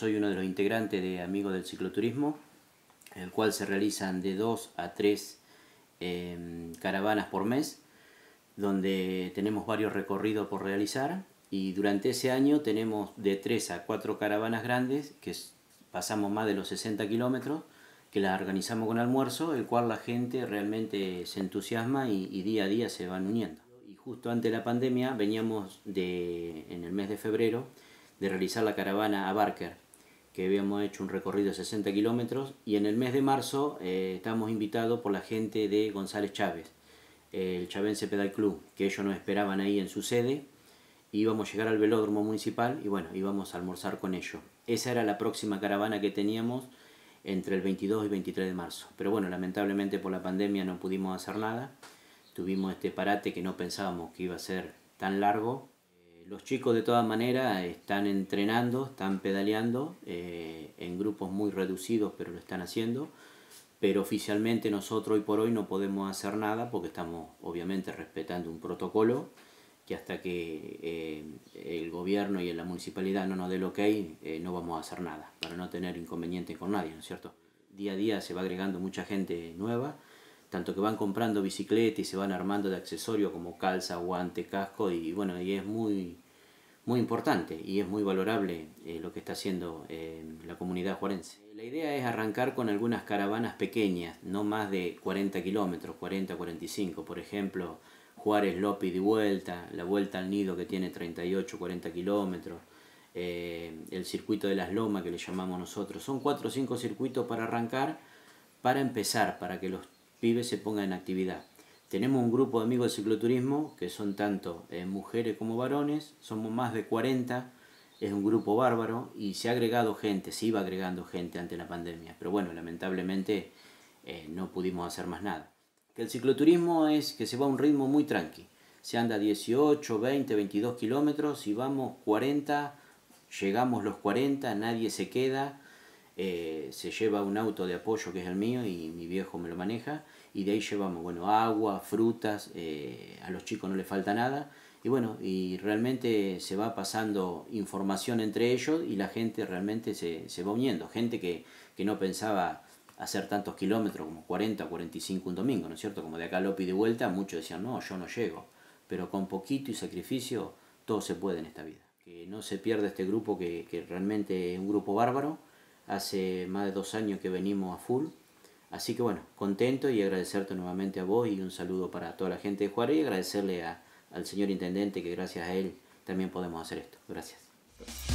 soy uno de los integrantes de Amigos del Cicloturismo, en el cual se realizan de 2 a 3 caravanas por mes, donde tenemos varios recorridos por realizar, y durante ese año tenemos de 3 a 4 caravanas grandes, que pasamos más de los 60 kilómetros, que las organizamos con almuerzo, el cual la gente realmente se entusiasma y día a día se van uniendo. Y justo antes de la pandemia veníamos en el mes de febrero de realizar la caravana a Barker, que habíamos hecho un recorrido de 60 kilómetros, y en el mes de marzo estábamos invitados por la gente de González Chávez, el Chavense Pedal Club, que ellos nos esperaban ahí en su sede. Íbamos a llegar al velódromo municipal y bueno, íbamos a almorzar con ellos. Esa era la próxima caravana que teníamos entre el 22 y 23 de marzo. Pero bueno, lamentablemente por la pandemia no pudimos hacer nada. Tuvimos este parate que no pensábamos que iba a ser tan largo. Los chicos de todas maneras están entrenando, están pedaleando en grupos muy reducidos, pero lo están haciendo. Pero oficialmente nosotros hoy por hoy no podemos hacer nada porque estamos obviamente respetando un protocolo que hasta que el gobierno y la municipalidad no nos dé el ok, no vamos a hacer nada, para no tener inconvenientes con nadie, ¿no es cierto? Día a día se va agregando mucha gente nueva, tanto que van comprando bicicleta y se van armando de accesorios como calza, guante, casco, y bueno, y es muy importante y es muy valorable lo que está haciendo la comunidad juarense. La idea es arrancar con algunas caravanas pequeñas, no más de 40 kilómetros, 40-45, por ejemplo, Juárez López de vuelta, la vuelta al nido que tiene 38-40 kilómetros, el circuito de las lomas que le llamamos nosotros. Son 4 o 5 circuitos para arrancar, para empezar, para que los pibes se pongan en actividad. Tenemos un grupo de amigos del cicloturismo que son tanto mujeres como varones, somos más de 40, es un grupo bárbaro y se ha agregado gente, se iba agregando gente ante la pandemia, pero bueno, lamentablemente no pudimos hacer más nada. Que el cicloturismo es que se va a un ritmo muy tranqui, se anda 18, 20, 22 kilómetros y vamos 40, llegamos los 40, nadie se queda. Se lleva un auto de apoyo que es el mío y mi viejo me lo maneja, y de ahí llevamos bueno, agua, frutas, a los chicos no les falta nada, y bueno, y realmente se va pasando información entre ellos y la gente realmente se va uniendo, gente que no pensaba hacer tantos kilómetros como 40 o 45 un domingo, ¿no es cierto? Como de acá a Lopi de vuelta, muchos decían, no, yo no llego, pero con poquito y sacrificio todo se puede en esta vida. Que no se pierda este grupo que realmente es un grupo bárbaro. Hace más de 2 años que venimos a full, así que bueno, contento y agradecerte nuevamente a vos y un saludo para toda la gente de Juárez y agradecerle al señor intendente que gracias a él también podemos hacer esto. Gracias.